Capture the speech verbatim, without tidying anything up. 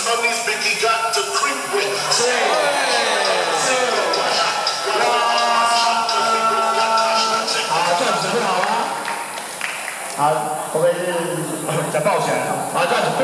honeys Biggie got to creep with. 是是，好，这样子准备好了。好，我们是讲抱拳，好，这样子。